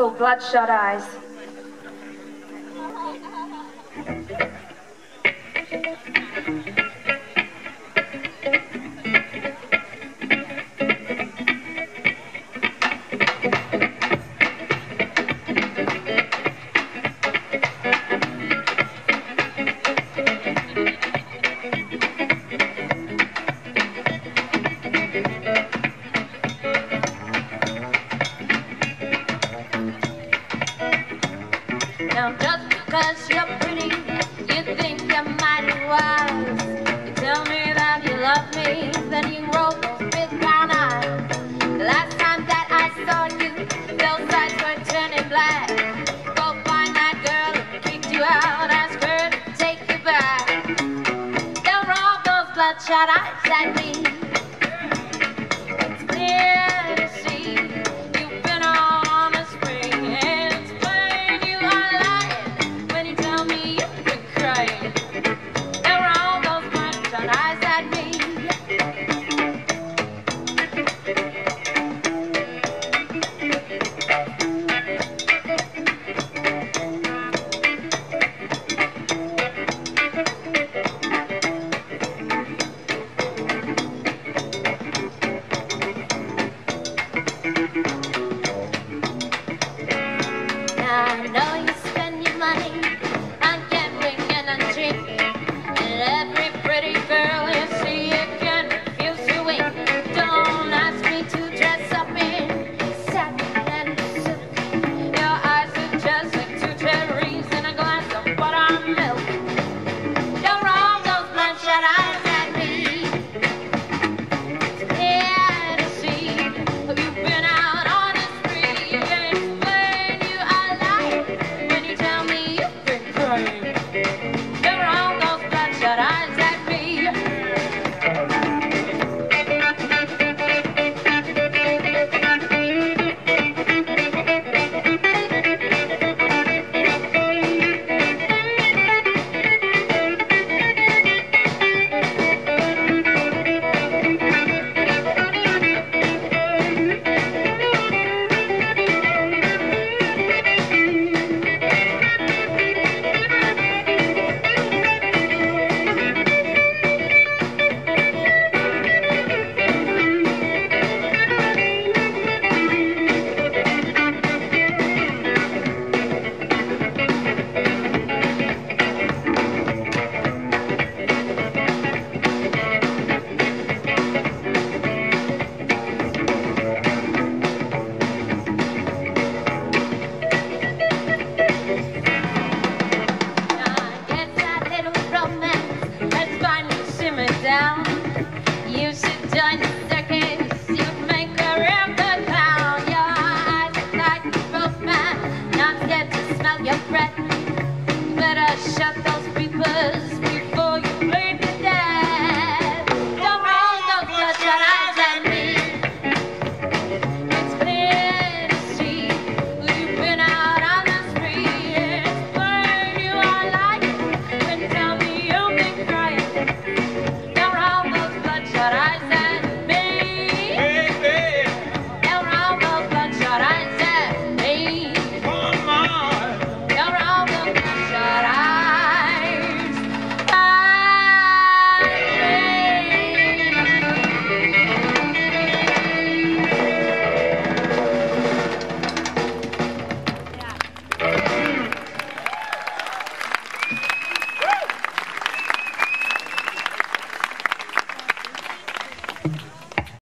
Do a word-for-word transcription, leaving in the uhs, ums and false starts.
Coco Bloodshot eyes. Now just because you're pretty, you think you're mighty wise. You tell me that you love me, then you roll those big brown eyes. The last time that I saw you, those eyes were turning black. Go find that girl who kicked you out, ask her to take you back. Don't roll those bloodshot eyes at me. It's clear to see you've been on a spree, and it's plain you are lying when you tell me you've been crying. Don't roll those bloodshot eyes at me.